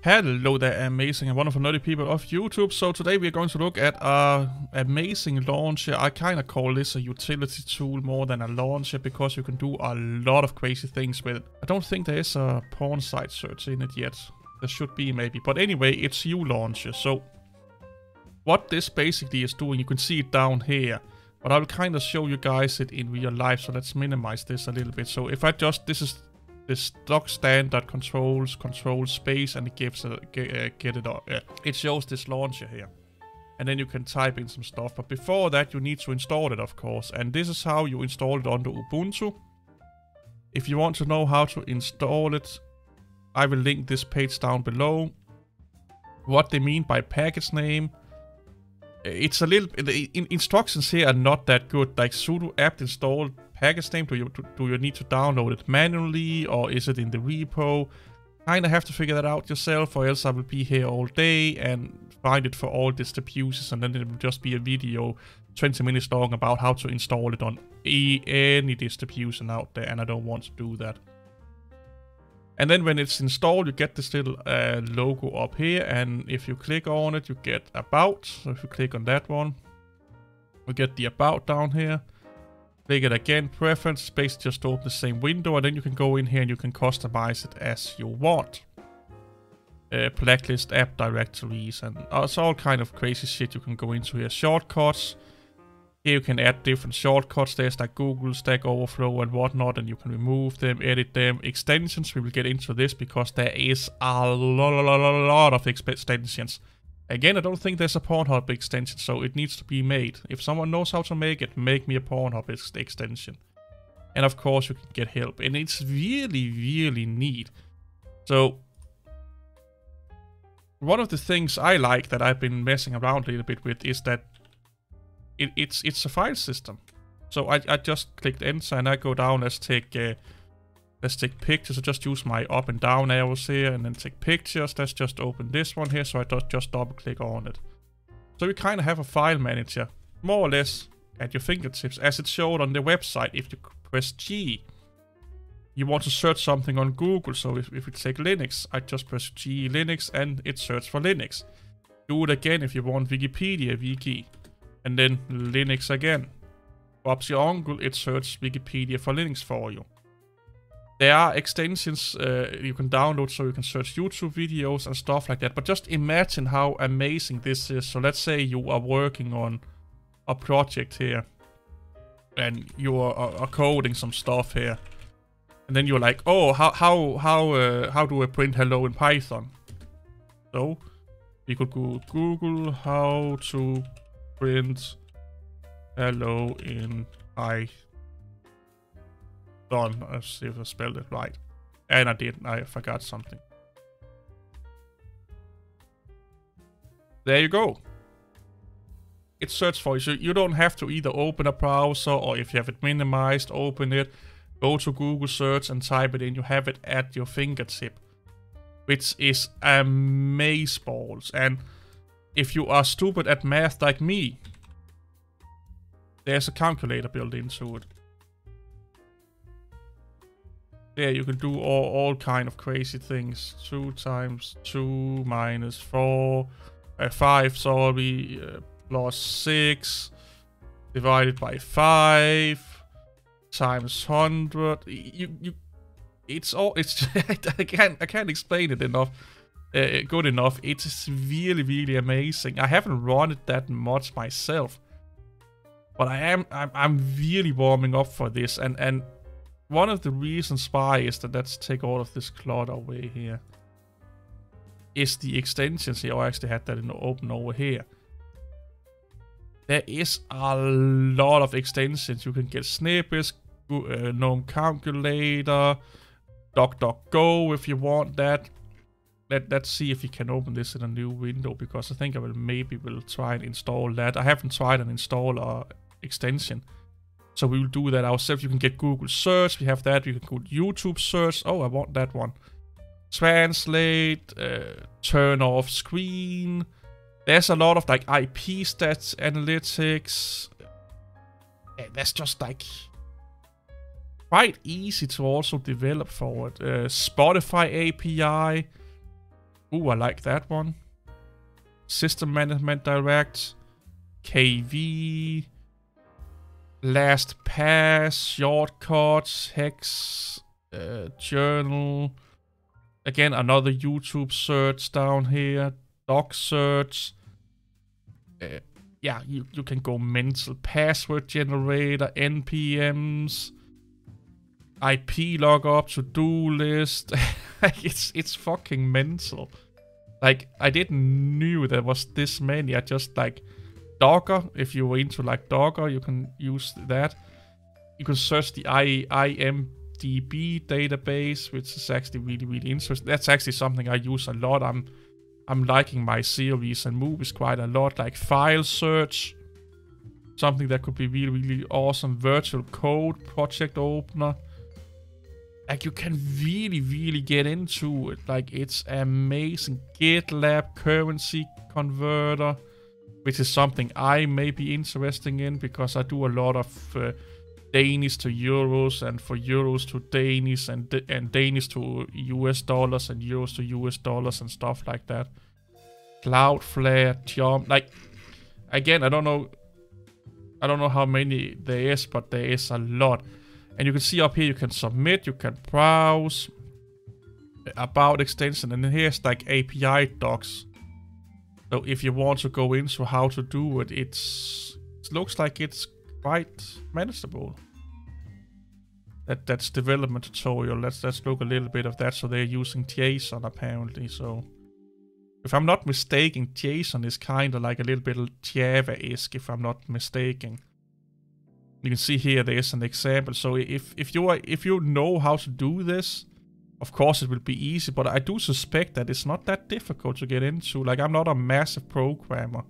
Hello there, amazing and wonderful nerdy people of YouTube. So today we are going to look at our amazing launcher. I kind of call this a utility tool more than a launcher because you can do a lot of crazy things with it. I don't think there is a porn site search in it yet. There should be maybe, but anyway, it's Ulauncher. So what this basically is doing, you can see it down here, but I'll kind of show you guys it in real life. So let's minimize this a little bit. So if I just, this is the stock standard control space, and it gives get it up. It shows this launcher here, and then you can type in some stuff. But before that, you need to install it, of course. And this is how you install it onto Ubuntu. If you want to know how to install it, I will link this page down below. What they mean by package name, it's a little. The instructions here are not that good. Like sudo apt install package name, do you need to download it manually, or is it in the repo? Kinda have to figure that out yourself, or else I will be here all day and find it for all distributions, and then it will just be a video 20 minutes long about how to install it on any distribution out there, and I don't want to do that. And then when it's installed, you get this little logo up here, and if you click on it, you get About. So if you click on that one, you get the About down here. Click it again, Preference, basically just open the same window, and then you can go in here and you can customize it as you want. Blacklist, app directories, and it's all kind of crazy shit you can go into here. Shortcuts. Here you can add different shortcuts. There's like Google, Stack Overflow and whatnot, and you can remove them, edit them. Extensions, we will get into this because there is a lot of extensions. Again, I don't think there's a Pornhub extension, so it needs to be made. If someone knows how to make it, make me a Pornhub extension. And of course, you can get help. And it's really, really neat. So, one of the things I like that I've been messing around a little bit with is that it's a file system. So I just clicked enter and I go down. Let's take pictures. I just use my up and down arrows here, and then take pictures. Let's just open this one here, so I just double click on it. So you kind of have a file manager, more or less, at your fingertips, as it's shown on the website. If you press G, you want to search something on Google. So if you take Linux, I just press G Linux, and it searches for Linux. Do it again if you want Wikipedia wiki, and then Linux again. Bob's your uncle, it searches Wikipedia for Linux for you. There are extensions you can download so you can search YouTube videos and stuff like that. But just imagine how amazing this is. So let's say you are working on a project here, and you are coding some stuff here, and then you're like, oh, how do I print hello in Python? So you could go Google how to print hello in Python. Let's see if I spelled it right. And I didn't. I forgot something. There you go. It searches for you. So you don't have to either open a browser, or if you have it minimized, open it, go to Google search and type it in. You have it at your fingertip, which is amazeballs. And if you are stupid at math like me, there's a calculator built into it. Yeah, you can do all kind of crazy things. 2 times 2 minus 4, 5, sorry, plus 6, divided by 5, times 100. It's I can't explain it enough, good enough. It's really, really amazing. I haven't run it that much myself, but I'm really warming up for this, and one of the reasons why is that, let's take all of this clutter away here, is the extensions here. I actually had that open over here. There is a lot of extensions. You can get snippets, GNOME Calculator, DuckDuckGo if you want that. Let's see if you can open this in a new window, because I think I will try and install that. I haven't tried and install a extension, so we will do that ourselves. You can get Google search, we have that. You can go YouTube search. Oh, I want that one. Translate, turn off screen. There's a lot of like IP stats, analytics. That's just like quite easy to also develop for it. Spotify API. Ooh, I like that one. System Management Direct, KV, LastPass, Shortcuts, Hex, Journal. Again, another YouTube search down here. Doc search. Yeah, you can go mental. Password generator, NPMs, IP lookup, to-do list. it's fucking mental. Like, I didn't knew there was this many. I just like Docker. If you were into like Docker, you can use that. You can search the IMDb database, which is actually really, really interesting. That's actually something I use a lot. I'm liking my series and movies quite a lot. Like file search, something that could be really, really awesome. Virtual code project opener. Like, you can really, really get into it. Like, it's amazing. GitLab currency converter, which is something I may be interested in because I do a lot of Danish to euros and for euros to Danish and Danish to US dollars and euros to US dollars and stuff like that. Cloudflare, Jump. Like, again, I don't know how many there is, but there is a lot. And you can see up here, you can submit, you can browse, about extension, and then here's like API docs. So if you want to go into how to do it, it looks like it's quite manageable. That's development tutorial. Let's look a little bit of that. So they're using JSON apparently. So if I'm not mistaken, JSON is kind of like a little bit Java-esque, if I'm not mistaken. You can see here there's an example. So if you know how to do this, of course it will be easy. But I do suspect that it's not that difficult to get into. Like, I'm not a massive programmer.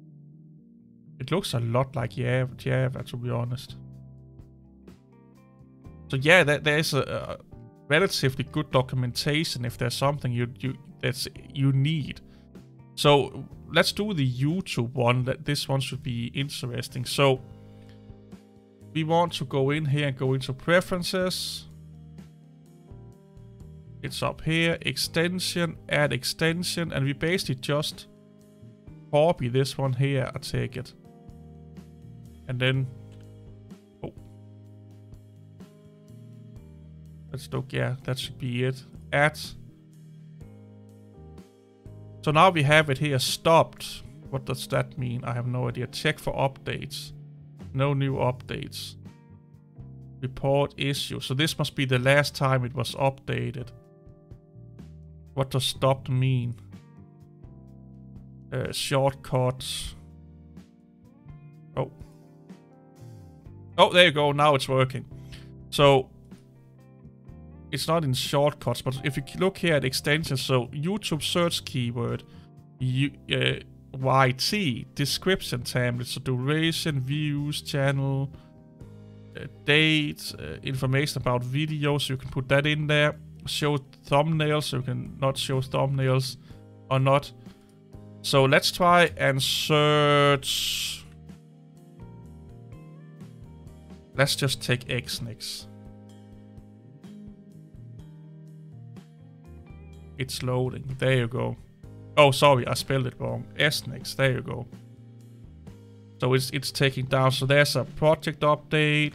It looks a lot like Java, to be honest. So yeah, there's a relatively good documentation if there's something you need. So let's do the YouTube one. This one should be interesting. So we want to go in here and go into preferences. It's up here, extension, add extension, and we basically just copy this one here, I take it. And then, oh. Let's look, yeah, that should be it. Add. So now we have it here stopped. What does that mean? I have no idea. Check for updates. No new updates. Report issue. So this must be the last time it was updated. What does stopped mean? Shortcuts. Oh. Oh, there you go. Now it's working. So it's not in shortcuts, but if you look here at extensions, so YouTube search keyword, YT, description template, so duration, views, channel, date, information about videos, so you can put that in there. Show thumbnails, so you can not show thumbnails or not. So let's try and search. Let's just take Xnix. It's loading. There you go. Oh, sorry, I spelled it wrong. Xnix. There you go. So it's taking down. So there's a project update.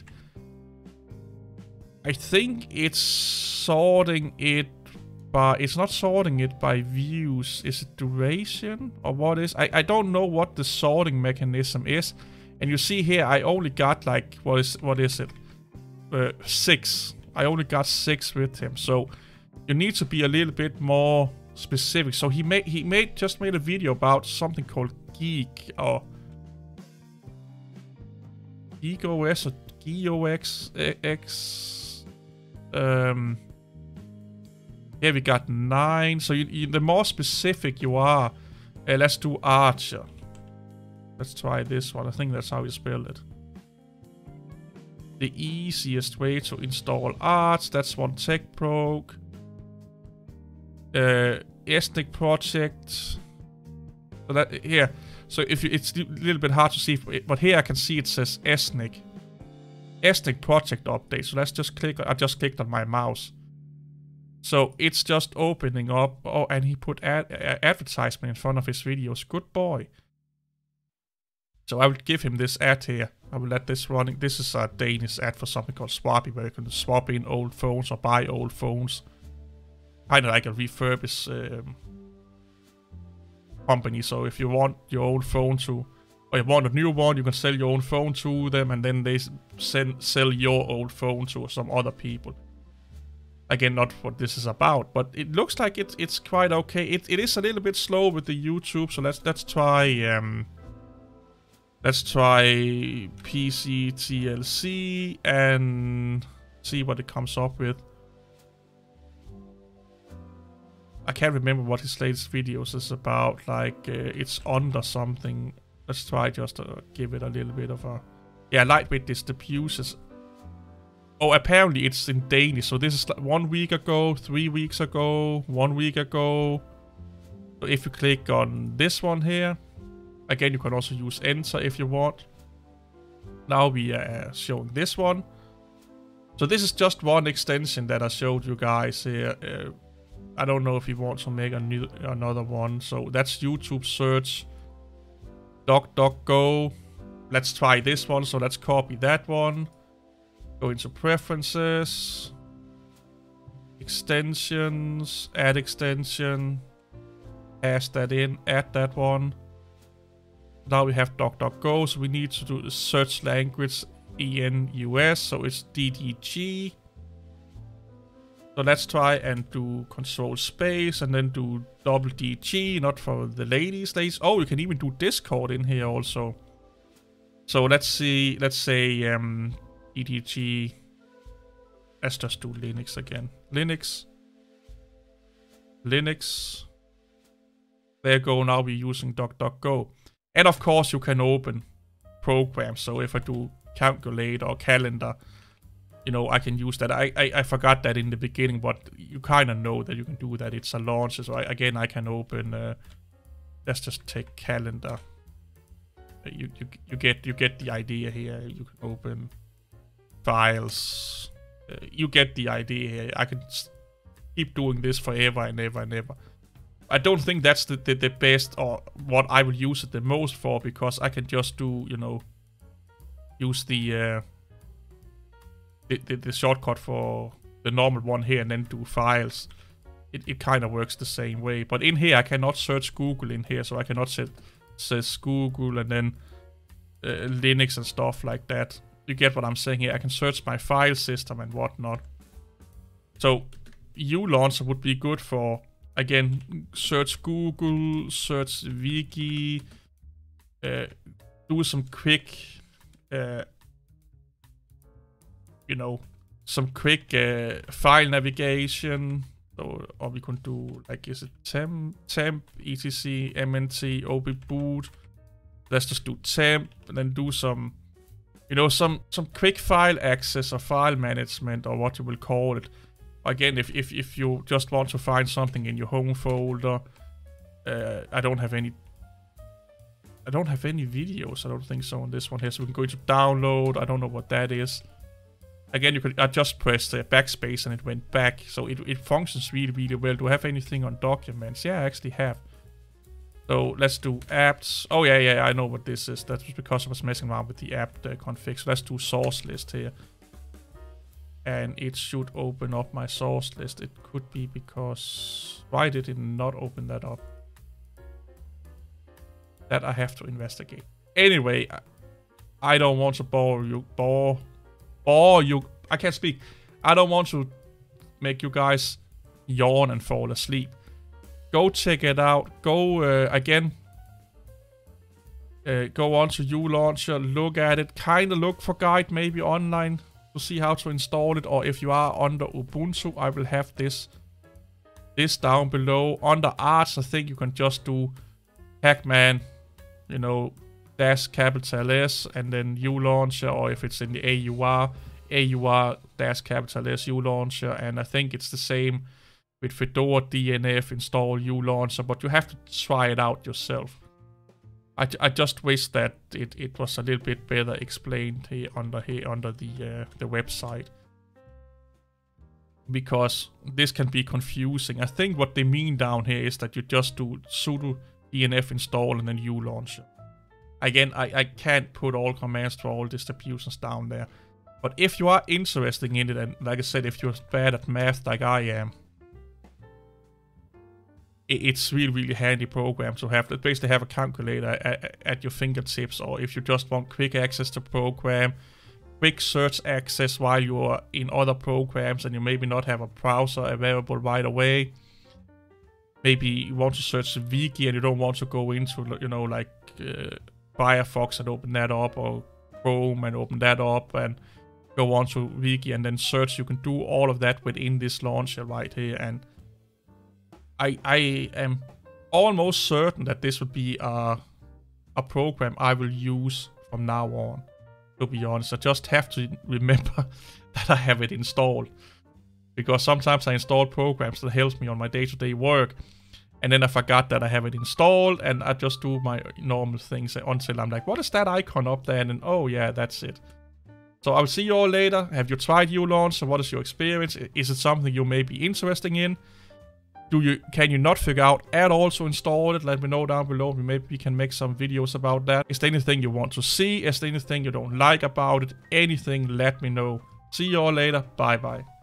I think it's sorting it by... It's not sorting it by views. Is it duration? Or what is... I don't know what the sorting mechanism is. And you see here, I only got like... What is it? 6. I only got 6 with him. So you need to be a little bit more specific. So he just made a video about something called Geek or GeekOS or GeoX. Yeah, we got 9. So the more specific you are, let's do Archer. Let's try this one. I think that's how you spell it. The easiest way to install Arch. That's one TechProc. Xnix project. So that here. So if it's a little bit hard to see, but here I can see it says Xnix. Xnix project update. So let's just click. I just clicked on my mouse. So it's just opening up. Oh, and he put advertisement in front of his videos. Good boy. So I will give him this ad here. I will let this running. This is a Danish ad for something called Swappy, where you can swap in old phones or buy old phones. Kind of like a refurbish company. So if you want your old phone to, or you want a new one, you can sell your own phone to them, and then they sell your old phone to some other people. Again, not what this is about, but it looks like it's quite okay. It is a little bit slow with the YouTube, so let's try PC TLC and see what it comes up with. I can't remember what his latest videos is about. Like it's under something. Let's try just to give it a little bit of a lightweight distributions. Oh, apparently it's in Danish. So this is like 1 week ago, 3 weeks ago, 1 week ago. So if you click on this one here, again, you can also use enter if you want. Now we are showing this one. So this is just one extension that I showed you guys here. I don't know if you want to make another one. So that's YouTube search. DuckDuckGo. Let's try this one. So let's copy that one. Go into preferences, extensions, add extension, pass that in, add that one. Now we have DuckDuckGo, so we need to do the search language ENUS, so it's DDG. So let's try and do control space and then do double DG, not for the ladies. Oh, you can even do Discord in here also. So let's say DDG. Let's just do Linux again. Linux. There you go. Now we're using DuckDuckGo. And of course you can open programs. So if I do calculator or calendar, you know, I can use that. I forgot that in the beginning, but you kind of know that you can do that. It's a launch. So I can open, let's just take calendar. You get the idea here. You can open files. You get the idea here. I can keep doing this forever and ever and ever. I don't think that's the best or what I will use it the most for, because I can just do, you know, use the shortcut for the normal one here and then do files. It kind of works the same way. But in here I cannot search Google in here, so I cannot says Google and then Linux and stuff like that. You get what I'm saying here. I can search my file system and whatnot. So uLauncher would be good for, again, search Google, search Wiki, do some quick, you know, some quick file navigation. Or we can do, like, is it temp, etc, mnt, ob-boot. Let's just do temp and then do some, you know, some quick file access or file management or what you will call it. Again, if you just want to find something in your home folder, I don't have any videos. I don't think so on this one here. So we can go into download. I don't know what that is. Again, I just pressed the backspace and it went back. So it functions really, really well. Do I have anything on documents? Yeah, I actually have. So let's do apps. Oh yeah, I know what this is. That was because I was messing around with the app config. So let's do source list here. And it should open up my source list. It could be because... Why did it not open that up? That I have to investigate. Anyway, I don't want to bore you. I can't speak. I don't want to make you guys yawn and fall asleep. Go check it out. Go again. Go on to uLauncher. Look at it. Kind of look for guide maybe online to see how to install it. Or if you are under Ubuntu, I will have this down below. Under Arch, I think you can just do Hackman, you know, dash capital S and then uLauncher, or if it's in the AUR dash capital S uLauncher, and I think it's the same with Fedora DNF install uLauncher, but you have to try it out yourself. I just wish that it was a little bit better explained here under the website. because this can be confusing. I think what they mean down here is that you just do sudo enf install and then ulauncher. Again, I can't put all commands to all distributions down there. But if you are interested in it, and like I said, if you're bad at math like I am, it's really handy program to have. Basically have a calculator at your fingertips, or if you just want quick access to program, quick search access while you're in other programs and you maybe not have a browser available right away. Maybe you want to search Wiki and you don't want to go into, you know, like Firefox and open that up, or Chrome and open that up and go on to Wiki and then search. You can do all of that within this launcher right here, and I am almost certain that this will be a program I will use from now on, to be honest. I just have to remember that I have it installed, because sometimes I install programs that helps me on my day-to-day work, and then I forgot that I have it installed, and I just do my normal things until I'm like, what is that icon up there? And then, oh yeah, that's it. So I'll see you all later. Have you tried ulauncher? What is your experience? Is it something you may be interested in? Can you not figure out at all to install it? Let me know down below. Maybe we can make some videos about that. Is there anything you want to see? Is there anything you don't like about it? Anything, let me know. See you all later. Bye bye.